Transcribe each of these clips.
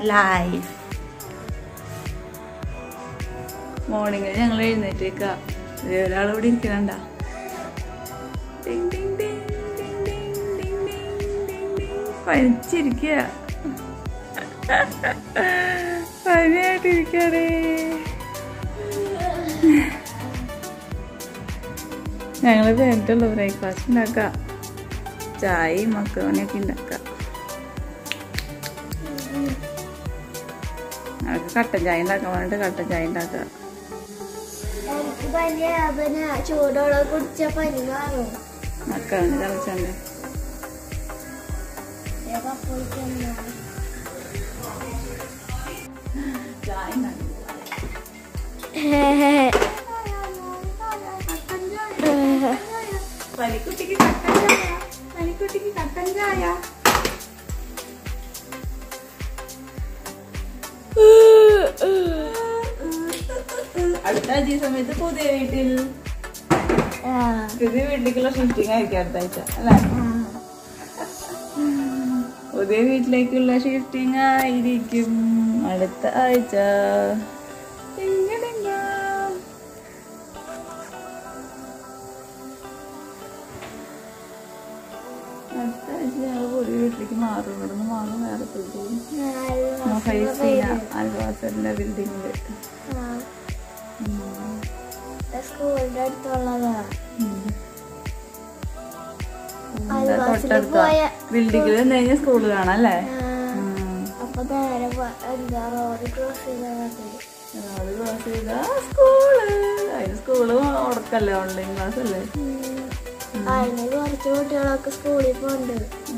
Life. Morning ഞങ്ങൾ എഴുന്നേറ്റേക്ക. ഒരാളിവിടെ ഇരിക്കണണ്ട. പനിച്ചിരിക്കുക, പനിയായിട്ടിരിക്കണേ. ഞങ്ങള് വേണ്ടിട്ടുള്ളൂ breakfast ഉണ്ടാക്കാം, ചായയും മക്രോണിയൊക്കെ ഉണ്ടാക്കാം. ഞങ്ങൾക്ക് കട്ടൻ ചായ ഉണ്ടാക്കാൻ പറഞ്ഞിട്ട് കട്ടൻ ചായ ഉണ്ടാക്കാം. ചൂടോടെ കുടിച്ച പനി മാറും. മക്രോണി തിളച്ചുണ്ട്. ചായ പനിക്കുട്ടിക്ക് കട്ടൻ ചായ, പനിക്കുട്ടിക്ക് കട്ടൻ ചായ. അടുത്ത ആഴ്ച സമയത്ത് പുതിയ വീട്ടിലേക്കുള്ള ഷിഫ്റ്റിംഗ് ആയിരിക്കും അടുത്ത ആഴ്ച അല്ലേ? പുതിയ വീട്ടിലേക്കുള്ള ഷിഫ്റ്റിംഗ് ആയിരിക്കും അടുത്ത ആഴ്ച. അടുത്ത ആഴ്ച ഞങ്ങൾ പുതിയ വീട്ടിലേക്ക് മാറും. ഇവിടുന്ന് മാറും, വേറെ അൽവാസറിന്റെ ബിൽഡിങ്ങില്. സ്കൂളിന്റെ അടുത്തുള്ളതാ. തൊട്ടടുത്ത ബിൽഡിങ്ങിൽ നിന്ന് കഴിഞ്ഞാൽ സ്കൂള് കാണാം അല്ലേ? അപ്പൊ നേരെ എന്താ റോഡ് ക്രോസ് ചെയ്താ സ്കൂള്. അതിന് സ്കൂള് ഉടക്കല്ലേ, ഓൺലൈൻ ക്ലാസ് അല്ലേ? അതിന് കുറച്ച് കുട്ടികളൊക്കെ സ്കൂളിൽ പോണ്ട്.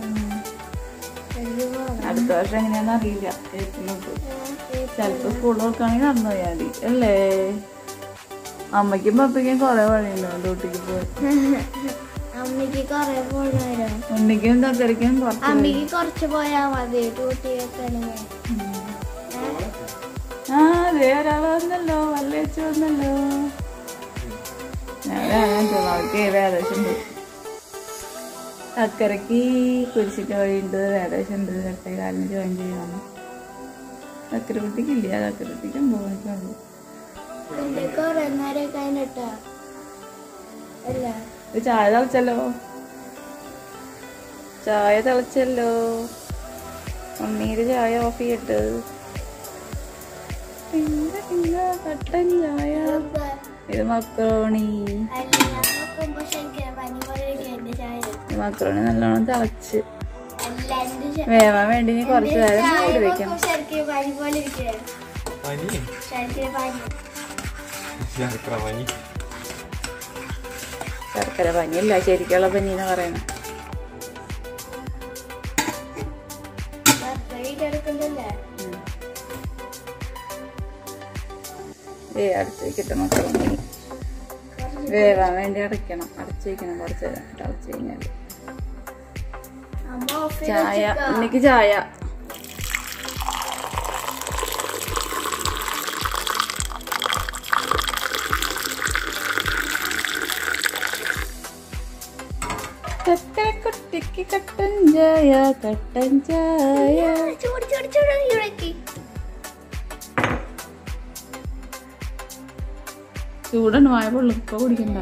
അടുത്ത വർഷം എങ്ങനെയാന്ന് അറിയില്ല. ചിലപ്പോ സ്കൂൾ നോക്കുകയാണെങ്കിൽ നടന്നു പോയാൽ മതി അല്ലേ? അമ്മയ്ക്കും പപ്പയ്ക്കും കൊറേ വഴിയുണ്ടോ ഡ്യൂട്ടിക്ക് പോയി? അമ്മക്ക് കൊറേ പോണോ? ഉണ്ണിക്കും തക്കരിക്കും അമ്മക്ക് കുറച്ച് പോയാ മതി ഡ്യൂട്ടി വെക്കണെങ്കിൽ. ആ അതെ, ഒരാള് വന്നല്ലോ, വല്ല വെച്ച് വന്നല്ലോ. അവർക്ക് വേദശുണ്ട്, അക്കരക്ക് കുരിശിന്റെ വഴിയുണ്ട്, വേദശുണ്ട്. കട്ടേകാലിന് ജോയിൻ ചെയ്യണം. അക്കരക്കുട്ടിക്കില്ല, അക്കരക്കുട്ടിക്കും പോകാനുള്ളൂ. കൊറേ നേരം കഴിഞ്ഞിട്ടാ അല്ല ചായ തിളച്ചല്ലോ, ചായ തിളച്ചല്ലോ. ഉണ്ണീര് ചായ ഓഫ് ചെയ്തിട്ട് കട്ടൻ ചായ. ഇത് മക്രോണി. മക്രോണി നല്ലോണം തിളച്ച് വേവാൻ വേണ്ടി ഇനി കുറച്ച് നേരം മൂടി വെക്കണം. ശർക്കര പനിയല്ല, ശരിക്കുള്ള പനീന്ന് പറയണേ. അടച്ചു വെക്കട്ടെ. മക്കളൊന്നും വേവാൻ വേണ്ടി അടയ്ക്കണം, അടച്ചു വെക്കണം കുറച്ച് നേരം. തിളച്ച് കഴിഞ്ഞാല് ചായ, എനിക്ക് ചായ. കുട്ടിക്ക് കട്ടൻ ചായ, കട്ടൻ ചായ. ചൂടാണ്, വായ പൊള്ളും. ഇപ്പൊ കുടിക്കണ്ട.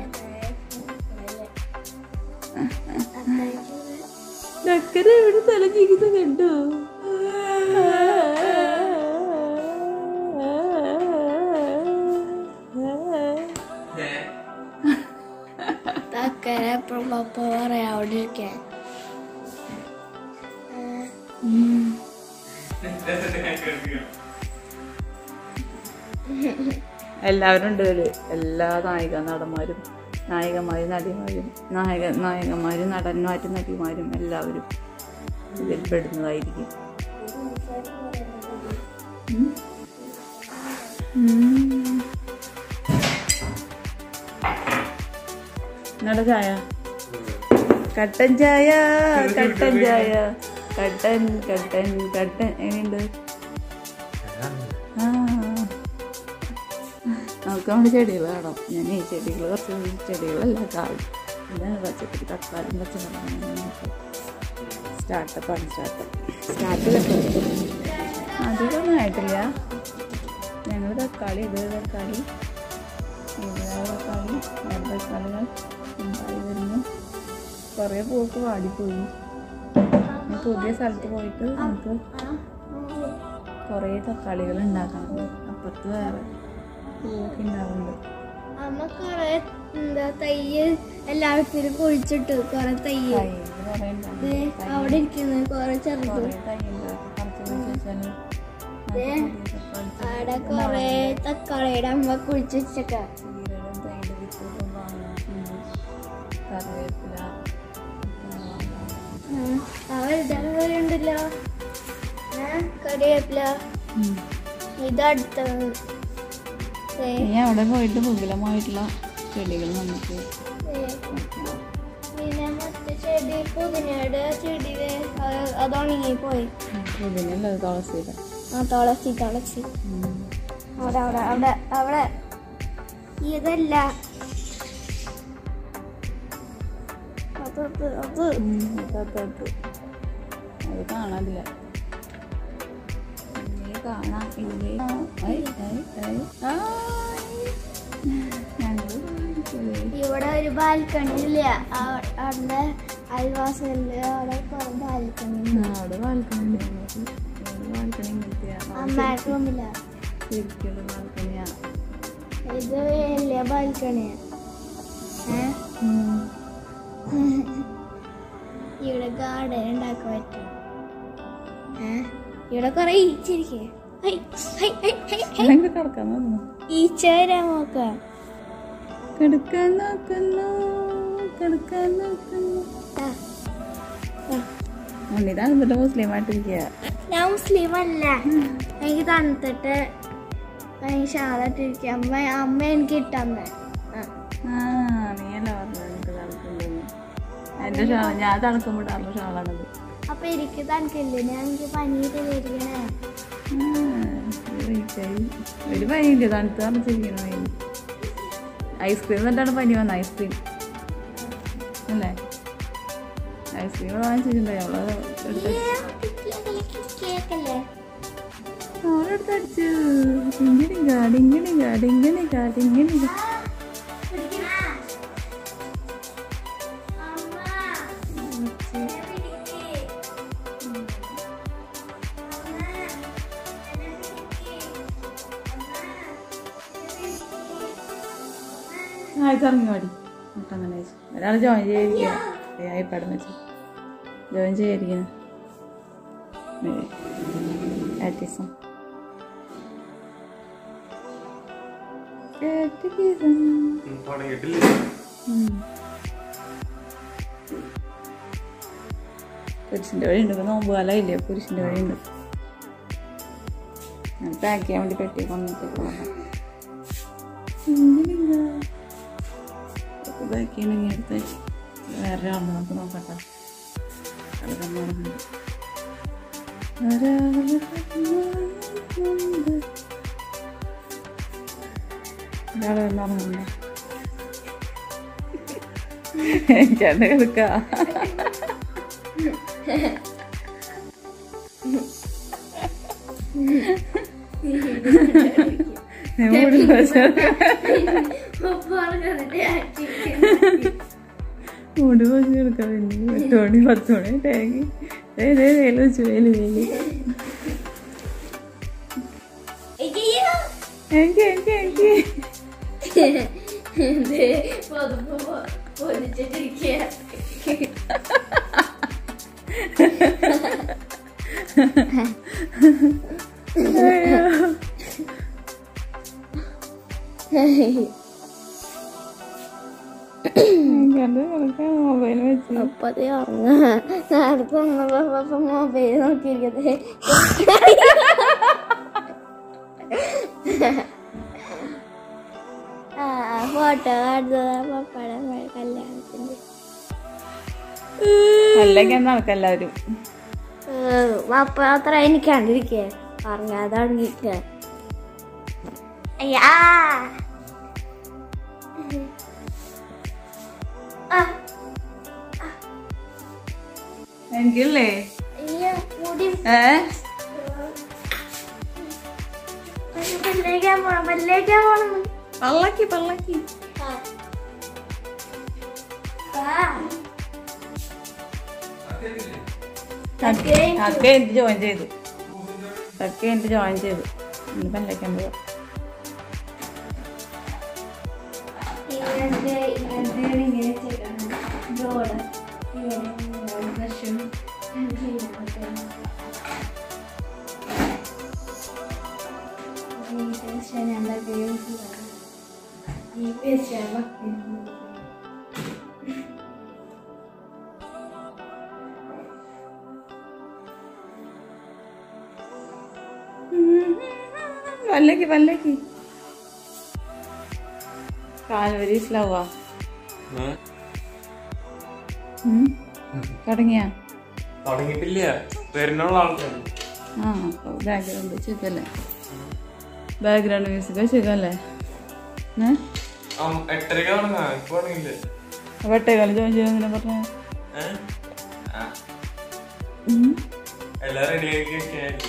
ചക്കര എവിടെ തലച്ചിരിക്കുന്ന കണ്ടോ? ചക്കര എപ്പോഴും പപ്പ പറയാണ്ടിരിക്കാൻ. എല്ലാവരും ഉണ്ട് ഇതില്. എല്ലാ നടന്മാരും, നായികമാരും, നടിമാരും, നായകന്മാരും, നടന്മാരും, നടിമാരും എല്ലാവരും ഇതിൽ പെടുന്നതായിരിക്കും. എന്നോട് ചായ, കട്ടൻ ചായ, കട്ടൻ ചായ, കട്ടൻ കട്ടൻ കട്ടൻ. എങ്ങനെയുണ്ട്? നമുക്ക് നമ്മുടെ ചെടികൾ കാണാം. ഞാൻ ഈ ചെടികൾ കുറച്ച് ചെടികളല്ല കാണും. പിന്നെ പച്ചക്കറി, തക്കാളി, പച്ചക്കറി. സ്റ്റാർട്ടപ്പാണ്. സ്റ്റാർട്ട് കിട്ടും. അധികം ആയിട്ടില്ല. ഞങ്ങൾ തക്കാളി ഇത് തക്കാളി തക്കാളി തക്കാളികൾ ഉണ്ടായി വരുന്നു. കുറേ പൂക്ക് വാടിപ്പോയി. പുതിയ സ്ഥലത്ത് പോയിട്ട് നമുക്ക് കുറേ തക്കാളികൾ ഉണ്ടാക്കണം. അപ്പുറത്ത് വേറെ പൂവൊക്കെ ഉണ്ടാവുന്നുണ്ട്. അമ്മ കൊറേ തയ്യ് എല്ലായിടത്തിലും കുഴിച്ചിട്ടു. കൊറേ തയ്യ് അവിടെ ഇരിക്കുന്നു. കൊറേ ചെറുത് അവിടെ കൊറേ തക്കാളിയുടെ അമ്മ കുഴിച്ചു വെച്ചേക്ക. ഉണ്ടല്ലോ കറിവേപ്പില. ഇതടുത്ത അവിടെ പോയിട്ട് വിപുലമായിട്ടുള്ള ചെടികൾ നമുക്ക് പിന്നെ മറ്റേ ചെടി പുതിനയുടെ ചെടി അത് ഉണങ്ങിപ്പോയി. പുതിനല്ല തുളസിയുടെ. തുളസി തുളസി അവിടെ അവിടെ അവിടെ അവിടെ ഇതല്ല അത് കാണാനില്ല. കാണാം. ഇവിടെ ഒരു ബാൽക്കണി ഇല്ല. അവിടെ അയൽവാസികളില് അവിടെ കുറെ ബാൽക്കണി. അമ്മയുടെ റൂമില്ല. ഇത് വലിയ ബാൽക്കണിയാ. ഇവിടെ ഗാർഡൻ ഉണ്ടാക്കാൻ പറ്റും. ഇവിടെ കൊറേ ഈച്ചിരിക്കേ. ഈച്ച വരാൻ നോക്കാം. കിടക്കാൻ നോക്കുന്നു. ഉണ്ണിതാണ് എന്നിട്ട് മുസ്ലിം ആയിട്ടിരിക്കുക. ഞാൻ മുസ്ലിം അല്ല. എനിക്ക് തണുത്തിട്ട് എനിക്ക് ഷാളിട്ടിരിക്കുക. അമ്മ എനിക്ക് ഇട്ടമ്മ. നീയല്ല പറഞ്ഞു എനിക്ക് തണുക്കുണ്ടെന്ന്. എന്റെ ഷാള ഞാൻ തണുക്കുമ്പോൾ ഇടാറുള്ള ഷാളാണത്. അപ്പൊ എനിക്ക് തണുക്കില്ലേ? ഞാൻ എനിക്ക് പനിയിട്ട് വരികണേ. ഒരു പനിയില്ല. തണുത്ത് തണുത്തിരിക്കണ പനി. ഐസ്ക്രീം എന്നിട്ടാണ് പനി വന്നത്. ഐസ്ക്രീം അല്ലേ? ഐസ്ക്രീം വാങ്ങിച്ചിട്ടുണ്ടായി. അവളെടുത്തടിച്ചു. ഇങ്ങനെ ഇറങ്ങി പാടി അങ്ങനെ വെച്ചു. ഒരാൾ ജോയിൻ ചെയ്തിരിക്കുക. ഐപ്പാടെന്ന് വെച്ചു ജോയിൻ ചെയ്യാതിരിക്കുന്നു. പുരുഷൻ്റെ വഴിയുണ്ട്. നോമ്പ് കാലമില്ലേ? പുരുഷൻ്റെ വഴിയുണ്ട്. ഞാൻ പാക്ക് ചെയ്യാൻ വേണ്ടി പെട്ടി കൊണ്ടിട്ട് ബാക്കിയാണെങ്കിൽ എടുത്ത് വേറെ ആളുണ്ട്. നമുക്ക് നോക്കട്ടെ. ഒരാൾ വന്നറിഞ്ഞ എനിക്കത് എടുക്കാം. മൂടി പോയി എടുക്കാം. 8 മണി 10 മണി തേങ്ങി വേല് വെച്ചു. വേല് എനിക്ക് മൊബൈൽ വെച്ച് അപ്പതേ നേരത്തെ വന്നപ്പോ മൊബൈൽ നോക്കിയിരിക്കട്ടെ. ഫോട്ടോ പപ്പയുടെ കല്യാണത്തിന്റെ അല്ലെങ്കിൽ നടക്കെല്ലാവരും പപ്പ അത്ര എനിക്കാണ്ടിരിക്കേ പറഞ്ഞാതാണിരിക്ക. അയ്യാ എനിക്കല്ലേ പല്ലേക്കാൻ പോണം. പള്ളക്കി തക്ക എനിക്ക് ജോയിൻ ചെയ്തു ഇനി പല്ലേക്കാൻ പോവാ. പല്ലേക്ക് കാൽവരി സ്ലവാ തുടങ്ങിയിട്ടില്ല. വരുന്നുള്ള ആൾക്കാർ ബാക്ക്ഗ്രൗണ്ട് സുഖല്ലേ? ബാക്ക്ഗ്രൗണ്ട് മ്യൂസിക് സുഖല്ലേ? 8:30 തുടങ്ങാ. ഇപ്പൊ തുടങ്ങിയില്ലേ? 8:15 ജോയിൻ ചെയ്യാൻ പറഞ്ഞ എല്ലാം റെഡിയാക്കി.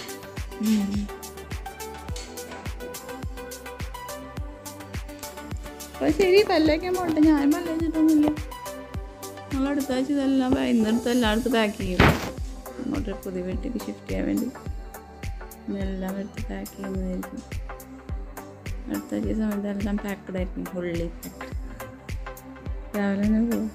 അപ്പൊ ശരി, പല്ലേക്കാൻ പോട്ടെ. ഞാൻ പല്ലേച്ചിട്ടൊന്നുമില്ല. നമ്മളടുത്ത ആഴ്ച ഇതെല്ലാം ഇന്നെടുത്ത് എല്ലായിടത്തും പാക്ക് ചെയ്യും. അങ്ങോട്ട് പുതിയ വീട്ടിലേക്ക് ഷിഫ്റ്റ് ചെയ്യാൻ വേണ്ടി എല്ലാം എടുത്ത് പാക്ക് ചെയ്യുന്നതായിരിക്കും. അടുത്ത ആഴ്ച സമയത്ത് എല്ലാം പാക്കഡ് ആയിരിക്കും, ഫുള്ളി പാക്കഡ്. രാവിലെ തന്നെ പോകും.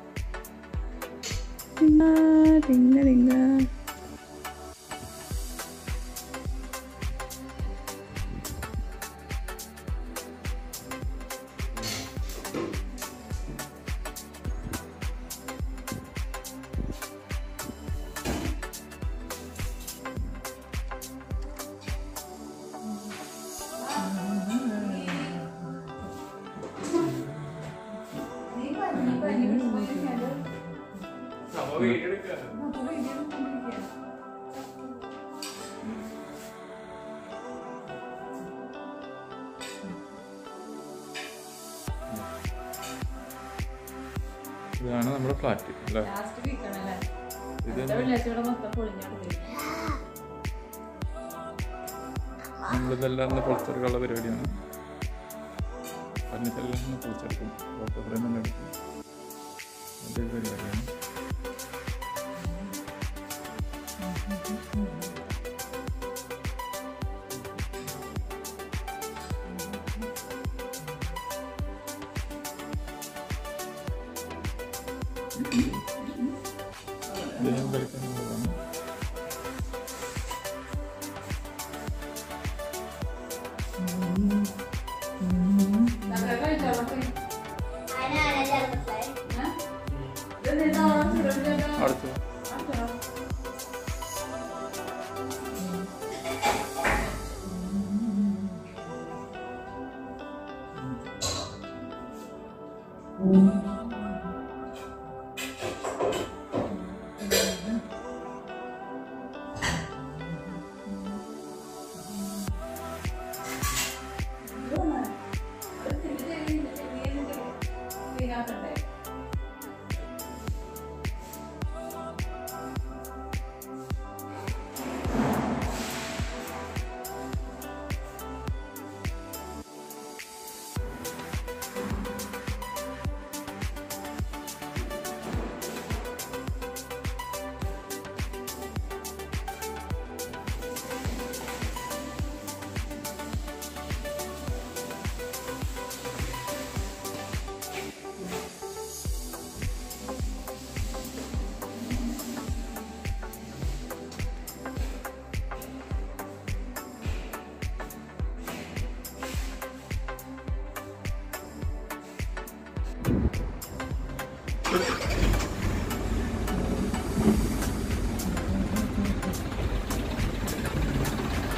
ഇതാണ് നമ്മുടെ ഫ്ലാറ്റ് അല്ലേ? നമ്മളിതെല്ലാം പൊളിച്ചെടുക്കാനുള്ള പരിപാടിയാണ്. ഫർണിച്ചറെല്ലാം പൊളിച്ചെടുക്കും. ഫോട്ടോ ഫ്രെയിം തന്നെ എടുക്കും. അതൊരു പരിപാടിയാണ്. അടുത്ത്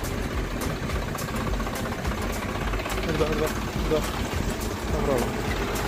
No problem.